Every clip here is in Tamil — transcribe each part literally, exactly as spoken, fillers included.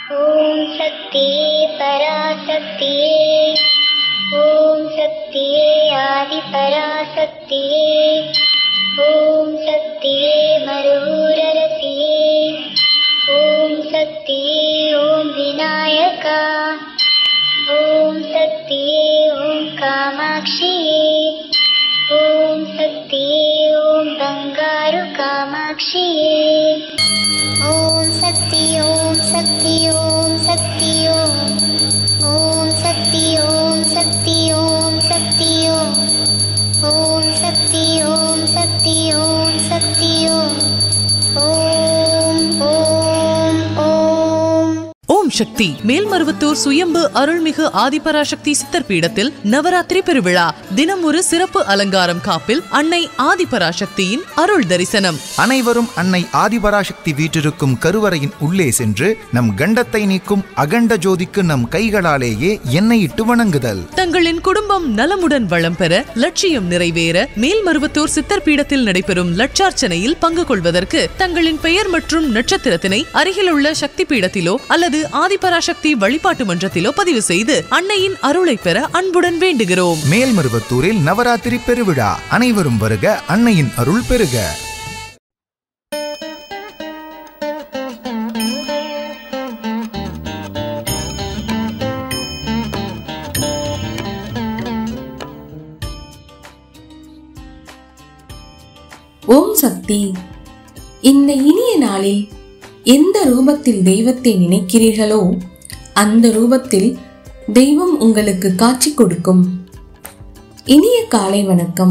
ஓம் சக்தியே பராசக்தியே, ஓம் சக்தியே ஆதி பராசக்தியே, ஓம் சக்தியே மருவூரரசியே, ஓம் சக்தியே ஓம் விநாயகா, ஓம் சக்தியே ஓம் காமாட்சியே, ஓம் சக்தியே ஓம் பங்காரு காமாட்சியே. ஓம் சக்தி ஓம் சக்தி ஓம் சக்தி ஓம், ஓம் சக்தி ஓம் சக்தி ஓம் சக்தி ஓம், ஓம் சக்தி ஓம் சக்தி ஓம் சக்தி ஓம், ஓம் ஓம் ஓம். ஓம் சக்தி. மேல்மருவத்தூர் சுயம்பு அருள்மிகு ஆதிபராசக்தி சித்தர் பீடத்தில் நவராத்திரி பெருவிழா. தினம் ஒரு சிறப்பு அலங்காரம் காப்பில் அன்னை ஆதிபராசக்தியின் அருள் தரிசனம். அனைவரும் அன்னை ஆதிபராசக்தி வீற்றிருக்கும் கருவறையின் உள்ளே சென்று நம் கண்டத்தை நீக்கும் அகண்ட ஜோதிக்கு நம் கைகளாலேயே எண்ணெயிட்டு வணங்குதல். தங்களின் குடும்பம் நலமுடன் வளம் பெற, லட்சியம் நிறைவேற மேல்மருவத்தூர் சித்தர் பீடத்தில் நடைபெறும் லட்சார்ச்சனையில் பங்கு கொள்வதற்கு தங்களின் பெயர் மற்றும் நட்சத்திரத்தினை அருகிலுள்ள சக்தி பீடத்திலோ அல்லது ஆதிபராசக்தி வழிபாட்டு மன்றத்திலோ பதிவு செய்து அன்னையின் அருளை பெற அன்புடன் வேண்டுகிறோம். மேல்மருவத்தூரில் நவராத்திரி பெருவிழா. அனைவரும் வருக, அன்னையின் அருள் பெறுக. ஓம் சக்தி. இந்த இனிய நாளில் எந்த ரூபத்தில் தெய்வத்தை நினைக்கிறீர்களோ அந்த ரூபத்தில் தெய்வம் உங்களுக்கு காட்சி கொடுக்கும். இனிய காலை வணக்கம்.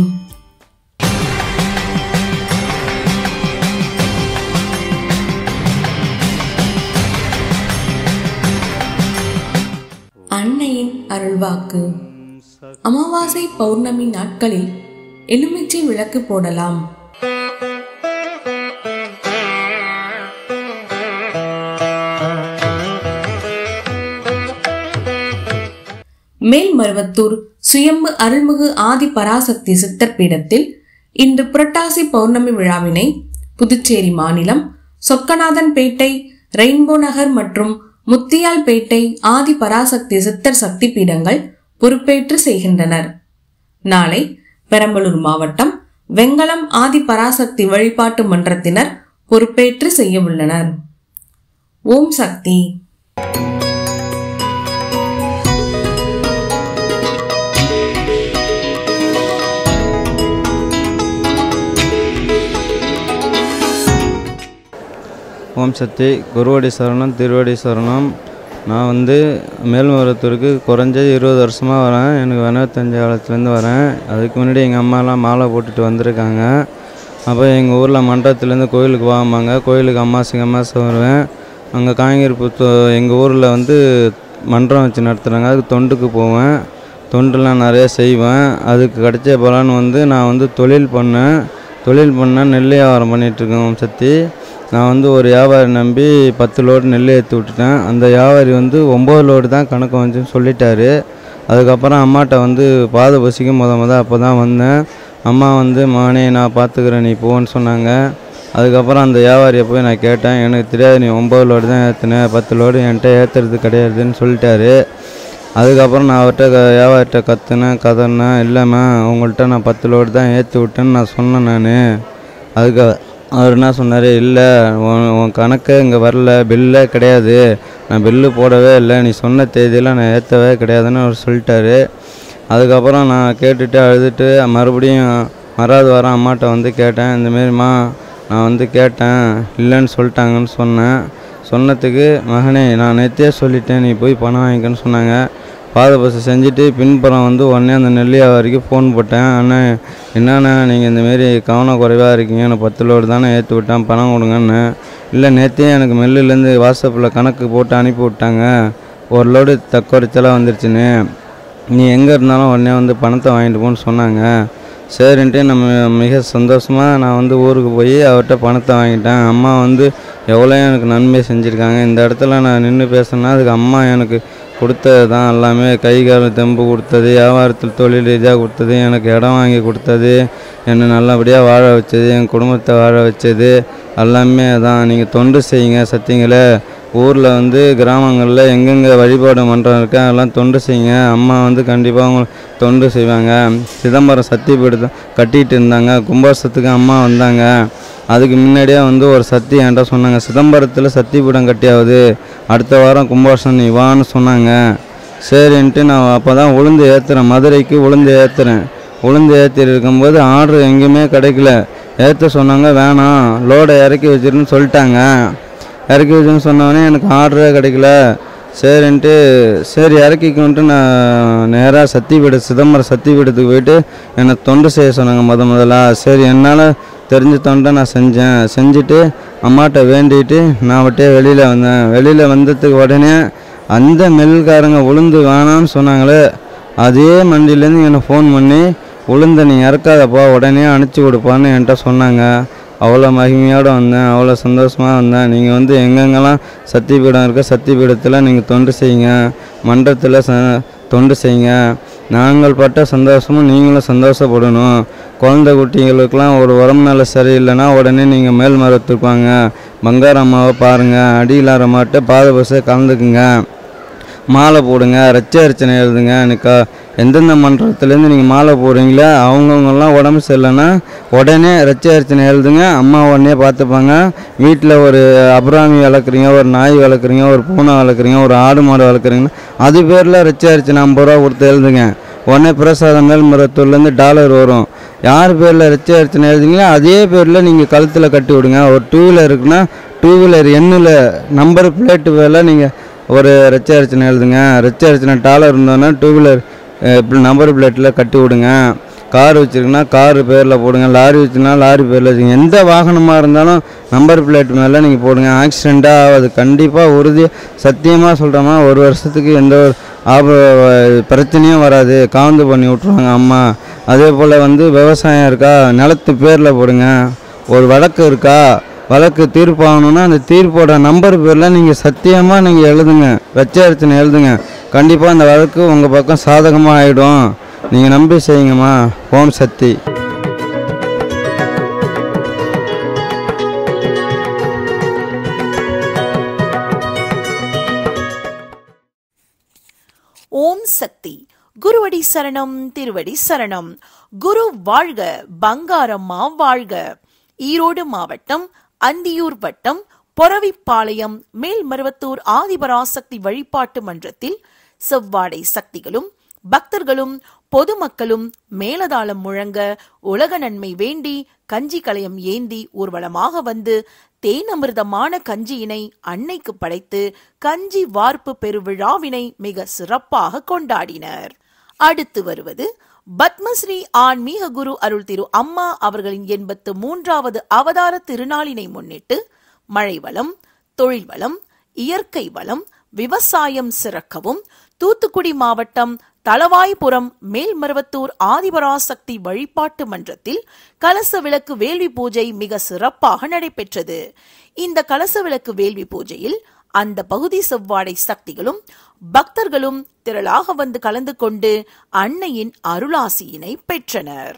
அன்னையின் அருள்வாக்கு. அமாவாசை பௌர்ணமி நாட்களில் எலுமிச்சை விளக்கு போடலாம். மேல்மருவத்தூர் சுயம்பு அருள்மிகு ஆதி பராசக்தி சித்தர் பீடத்தில் இன்று புரட்டாசி பௌர்ணமி விழாவினை புதுச்சேரி மாநிலம் சொக்கநாதன்பேட்டை, ரெயின்போ நகர் மற்றும் முத்தியால்பேட்டை ஆதி பராசக்தி சித்தர் சக்தி பீடங்கள் பொறுப்பேற்று செய்கின்றனர். நாளை பெரம்பலூர் மாவட்டம் வெங்கலம் ஆதி பராசக்தி வழிபாட்டு மன்றத்தினர் பொறுப்பேற்று செய்ய உள்ளனர். ஓம் சக்தி. ஓம் சக்தி. குருவடி சரணம், திருவடி சரணம். நான் வந்து மேல்மருவத்தூருக்கு குறைஞ்சது இருபது வருஷமாக வரேன். எனக்கு இருபத்தஞ்சு காலத்துலேருந்து வரேன். அதுக்கு முன்னாடி எங்கள் அம்மாலாம் மாலை போட்டுட்டு வந்திருக்காங்க. அப்போ எங்கள் ஊரில் மண்டபத்துலேருந்து கோயிலுக்கு வாம்பாங்க. கோயிலுக்கு அம்மாசிங்க அம்மாசி வருவேன். அங்கே காய்கறிப்புத்து எங்கள் ஊரில் வந்து மன்றம் வச்சு நடத்துகிறாங்க. அதுக்கு தொண்டுக்கு போவேன். தொண்டுலாம் நிறைய செய்வேன். அதுக்கு கிடைச்ச பலன் வந்து நான் வந்து தொழில் பண்ணேன். தொழில் பண்ணேன், நெல் வியாபாரம் பண்ணிகிட்ருக்கேன். ஓம் சக்தி. நான் வந்து ஒரு வியாபாரி நம்பி பத்து லோடு நெல் ஏற்றி விட்டுட்டேன். அந்த வியாபாரி வந்து ஒம்பது லோடு தான் கணக்கு வந்துன்னு சொல்லிட்டாரு. அதுக்கப்புறம் அம்மாட்ட வந்து பாத பசிக்கு முத முத அப்போ தான் வந்தேன். அம்மா வந்து மகனே நான் பார்த்துக்கிறேன் நீ போன்னு சொன்னாங்க. அதுக்கப்புறம் அந்த வியாபாரியை போய் நான் கேட்டேன். எனக்கு தெரியாது, நீ ஒம்பது லோடு தான் ஏற்றினேன், பத்து லோடு என்கிட்ட ஏற்றுறது கிடையாதுன்னு சொல்லிட்டாரு. அதுக்கப்புறம் நான் அவர்கிட்ட வியாபாரிட்ட கற்றுனேன், கதறினேன். இல்லைம்மா உங்கள்கிட்ட நான் பத்து லோடு தான் ஏற்றி விட்டேன்னு நான் சொன்னேன். நான் அதுக்கு அவர் என்ன சொன்னார், இல்லை உன் கணக்கு இங்கே வரல, பில்லே கிடையாது, நான் பில்லு போடவே இல்லை, நீ சொன்ன தேதியில் நான் ஏற்றவே கிடையாதுன்னு அவர் சொல்லிட்டாரு. அதுக்கப்புறம் நான் கேட்டுட்டு அழுதுட்டு மறுபடியும் மறாவது வாரம் அம்மாட்ட வந்து கேட்டேன். இந்தமாரிம்மா நான் வந்து கேட்டேன், இல்லைன்னு சொல்லிட்டாங்கன்னு சொன்னேன். சொன்னதுக்கு மகனே நான் நேற்றே சொல்லிட்டேன், நீ போய் பணம் வாங்கிக்கன்னு சொன்னாங்க. பாத பஸ் செஞ்சுட்டு பின்புறம் வந்து உடனே அந்த நெல்லியா வரைக்கும் ஃபோன் போட்டேன். அண்ணன் என்னண்ணா நீங்கள் இந்தமாரி கவனக்குறைவாக இருக்கீங்க, நான் பத்து லோடு தானே ஏற்றி விட்டேன், பணம் கொடுங்கன்னு. இல்லை நேற்றே எனக்கு மெல்லுலேருந்து வாட்ஸ்அப்பில் கணக்கு போட்டு அனுப்பி விட்டாங்க, ஒரு லோடு தக்குறைச்சலாக வந்துருச்சுன்னு, நீ எங்கே இருந்தாலும் உடனே வந்து பணத்தை வாங்கிட்டு போன்னு சொன்னாங்க. சரின்ட்டு நம்ம மிக சந்தோஷமாக நான் வந்து ஊருக்கு போய் அவர்கிட்ட பணத்தை வாங்கிட்டேன். அம்மா வந்து எவ்வளோ எனக்கு நன்மை செஞ்சுருக்காங்க. இந்த இடத்துல நான் நின்று பேசுனா அதுக்கு அம்மா எனக்கு கொடுத்தது தான் எல்லாமே. கை கால் தெம்பு கொடுத்தது, வியாபாரத்தில் தொழில் ரீதியாக கொடுத்தது, எனக்கு இடம் வாங்கி கொடுத்தது, என்னை நல்லபடியாக வாழ வச்சது, என் குடும்பத்தை வாழ வச்சது எல்லாமே தான். நீங்கள் தொண்டு செய்யுங்க சத்தியங்களே, ஊரில் வந்து கிராமங்களில் எங்கெங்கே வழிபாடு மன்றம் இருக்கா அதெல்லாம் தொண்டு செய்யுங்க. அம்மா வந்து கண்டிப்பாக அவங்க தொண்டு செய்வாங்க. சிதம்பரம் சக்தி பீடத்தை கட்டிகிட்டு இருந்தாங்க. கும்பாசத்துக்கு அம்மா வந்தாங்க. அதுக்கு முன்னாடியே வந்து ஒரு சக்தி என்கிட்ட சொன்னாங்க, சிதம்பரத்தில் சக்தி பீடம் கட்டியாவது அடுத்த வாரம் கும்பாசம் நீ வான்னு சொன்னாங்க. சரின்ட்டு நான் அப்போ தான் உளுந்து ஏற்றுறேன், மதுரைக்கு உளுந்து ஏற்றுறேன். உளுந்து ஏற்றி இருக்கும்போது ஆர்டர் எங்கேயுமே கிடைக்கல. ஏற்ற சொன்னாங்க, வேணாம் லோடை இறக்கி வச்சிருன்னு சொல்லிட்டாங்க. இறக்கி வச்சுன்னு சொன்னோடனே எனக்கு ஆர்டரே கிடைக்கல. சரின்ட்டு சரி இறக்கிக்கின்ட்டு நான் நேராக சக்தி பீட சிதம்பரம் சக்தி பீடத்துக்கு போயிட்டு என்னை தொண்டு செய்ய சொன்னாங்க முத முதல்ல. சரி என்னால் தெரிஞ்ச தொண்டை நான் செஞ்சேன். செஞ்சுட்டு அம்மாட்ட வேண்டிட்டு நான் விட்டே வெளியில் வந்தேன். வெளியில் வந்ததுக்கு உடனே அந்த மில்காரங்க உளுந்து வேணான்னு சொன்னாங்களே, அதே மண்டியிலேருந்து என்னை ஃபோன் பண்ணி உளுந்தை நீ இறக்காதப்பா உடனே அனுப்பிச்சி கொடுப்பான்னு என்கிட்ட சொன்னாங்க. அவ்வளோ மகிமையோடு வந்தேன், அவ்வளோ சந்தோஷமாக வந்தேன். நீங்கள் வந்து எங்கெங்கெல்லாம் சக்தி பீடம் இருக்க சக்தி பீடத்தில் நீங்கள் தொண்டு செய்யுங்க, மன்றத்தில் ச தொண்டு செய்யுங்க. நாங்கள் பட்ட சந்தோஷமும் நீங்களும் சந்தோஷப்படணும். குழந்தை குட்டிகளுக்கெல்லாம் ஒரு உடம்புனால சரியில்லைன்னா உடனே நீங்கள் மேல் மரத்துக்குவாங்க, பங்கார அம்மாவை பாருங்கள், அடியிலார மாட்டை பாத பஸ்ஸை கலந்துக்குங்க, மாலை போடுங்க, ரச்ச அர்ச்சனை எழுதுங்க. எனக்கு எந்தெந்த மன்றத்துலேருந்து நீங்கள் மாலை போடுறீங்களோ அவங்கவுங்கெல்லாம் உடம்பு சரியில்லைன்னா உடனே ரச்ச அர்ச்சனை எழுதுங்க. அம்மா உடனே பார்த்துப்பாங்க. வீட்டில் ஒரு அபிராமி வளர்க்குறீங்க, ஒரு நாய் வளர்க்குறீங்க, ஒரு பூனை வளர்க்குறீங்க, ஒரு ஆடு மாடு வளர்க்குறீங்கன்னா அது பேரில் ரச்ச அர்ச்சனை ஐம்பது ரூபா கொடுத்து எழுதுங்க. உடனே பிரசாதம் மேல்மருவத்தூர்லேருந்து டாலர் வரும். யார் பேரில் ரச்ச அர்ச்சனை எழுதுங்களோ அதே பேரில் நீங்கள் கழுத்தில் கட்டி விடுங்க. ஒரு டூ வீலர் இருக்குன்னா டூ வீலர் எண்ணில் நம்பர் பிளேட்டு பேரில் நீங்கள் ஒரு ரச்ச அர்ச்சனை எழுதுங்க. ரச்ச அர்ச்சனை டாலர் இருந்தோன்னா டூ வீலர் நம்பர் பிளேட்டில் கட்டி விடுங்க. கார் வச்சுருக்குன்னா காரு பேரில் போடுங்க. லாரி வச்சுருந்தா லாரி பேரில் வச்சுங்க. எந்த வாகனமாக இருந்தாலும் நம்பர் பிளேட் மேலே நீங்கள் போடுங்க. ஆக்சிடெண்ட்டாக ஆகாது. கண்டிப்பாக உறுதி சத்தியமாக சொல்கிறோமா, ஒரு வருஷத்துக்கு எந்த ஒரு ஆப பிரச்சனையும் வராது. காந்து பண்ணி விட்ருவாங்க அம்மா. அதே போல் வந்து விவசாயம் இருக்கா நிலத்து பேரில் போடுங்க. ஒரு வழக்கு இருக்கா வழக்கு தீர்ப்பாகணுன்னா அந்த தீர்ப்போட நம்பர் பேரில் நீங்கள் சத்தியமாக நீங்கள் எழுதுங்க, ரச்ச அர்ச்சனை எழுதுங்க. கண்டிப்பாக அந்த வழக்கு உங்கள் பக்கம் சாதகமாக ஆகிடும். நீங்கள் நம்பி செய்யுங்கம்மா. ஓம் சக்தி. ஓம் சக்தி. குருவடி சரணம், திருவடி சரணம். குரு வாழ்க, பங்காரம்மா வாழ்க. ஈரோடு மாவட்டம் அந்தியூர் வட்டம் பொறவிப்பாளையம் மேல்மருவத்தூர் ஆதிபராசக்தி வழிபாட்டு மன்றத்தில் செவ்வாடை சக்திகளும் பக்தர்களும் பொதுமக்களும் மேலதாளம் முழங்க உலக நன்மை வேண்டி கஞ்சி கலயம் ஏந்தி ஊர்வலமாக வந்து தேனமிர்தமான கஞ்சியினை அன்னைக்கு படைத்து கஞ்சி வார்ப்பு பெருவிழாவினை மிக சிறப்பாக கொண்டாடினர். அடுத்து வருவது பத்மஸ்ரீ ஆன்மீக குரு அருள் திரு அம்மா அவர்களின் எண்பத்து மூன்றாவது அவதார திருநாளினை முன்னிட்டு மழை வளம், தொழில் வளம், இயற்கை வளம், விவசாயம் சிறக்கவும் தூத்துக்குடி மாவட்டம் தளவாய்புரம் மேல்மருவத்தூர் ஆதிபராசக்தி வழிபாட்டு மன்றத்தில் கலச விளக்கு வேள்வி பூஜை மிக சிறப்பாக நடைபெற்றது. இந்த கலச விளக்கு வேள்வி பூஜையில் அந்த பகுதி செவ்வாடை சக்திகளும் பக்தர்களும் திரளாக வந்து கலந்து கொண்டு அன்னையின் அருளாசியினை பெற்றனர்.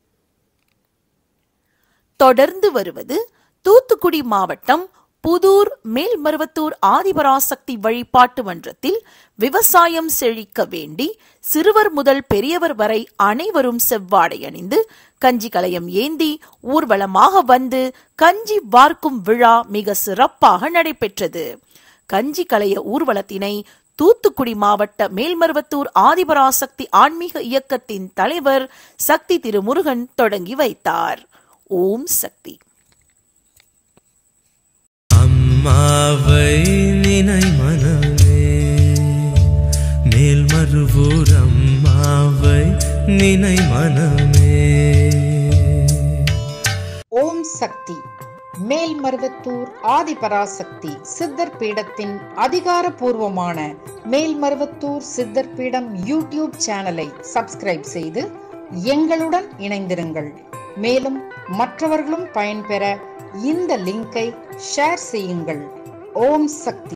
தொடர்ந்து வருவது தூத்துக்குடி மாவட்டம் புதூர் மேல்மருவத்தூர் ஆதிபராசக்தி வழிபாட்டு மன்றத்தில் விவசாயம் செழிக்க வேண்டி சிறுவர் முதல் பெரியவர் வரை அனைவரும் செவ்வாடை அணிந்து கஞ்சி கலயம் ஏந்தி ஊர்வலமாக வந்து கஞ்சி வார்க்கும் விழா மிக சிறப்பாக நடைபெற்றது. கஞ்சி கலைய ஊர்வலத்தினை தூத்துக்குடி மாவட்ட மேல்மருவத்தூர் ஆதிபராசக்தி ஆன்மீக இயக்கத்தின் தலைவர் சக்தி திருமுருகன் தொடங்கி வைத்தார். ஓம் சக்தி. அம்மாவை நினை மனமே, மேல்மருவூர் அம்மாவை நினை மனமே. ஓம் சக்தி. மேல்மருவத்தூர் ஆதிபராசக்தி சித்தர் பீடத்தின் அதிகாரப்பூர்வமான மேல்மருவத்தூர் சித்தர் பீடம் யூடியூப் சேனலை சப்ஸ்கிரைப் செய்து எங்களுடன் இணைந்திருங்கள். மேலும் மற்றவர்களும் பயன்பெற இந்த லிங்கை ஷேர் செய்யுங்கள். ஓம் சக்தி.